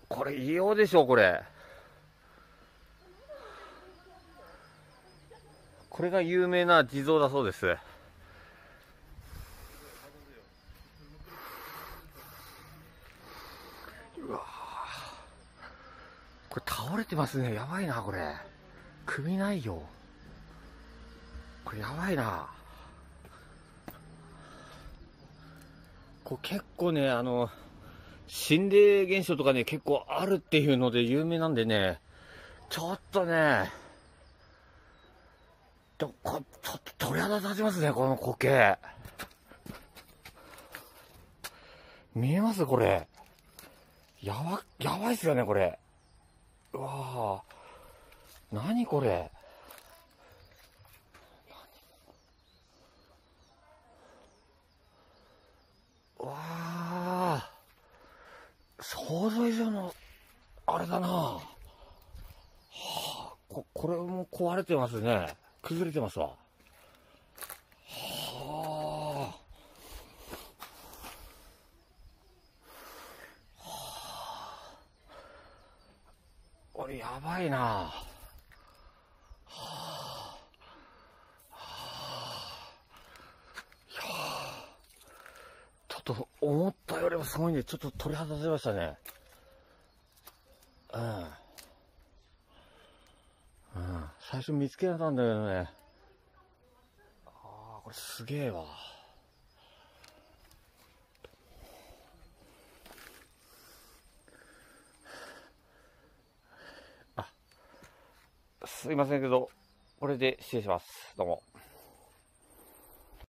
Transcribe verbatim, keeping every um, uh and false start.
これ異様でしょ、これ。これが有名な地蔵だそうです。うわ、これ倒れてますね。やばいな、これ。首ないよ。これやばいな。これ結構ね、あの、心霊現象とかね、結構あるっていうので有名なんでね、ちょっとね、でもこちょっと鳥肌立ちますね、この苔。見えますこれ。やば、やばいっすよね、これ。うわぁ。何これ。うわぁ。想像以上の、あれだなぁ。はあ、こ、これも壊れてますね。崩れてますわ。はあ。これやばいな。はあ、はあ、いや、ちょっと思ったよりもすごいんで、ちょっと鳥肌立ちましたね。うん。うん。最初見つけられたんだけどね。ああ、これすげえわ。あ、すいませんけど、これで失礼します。どうも。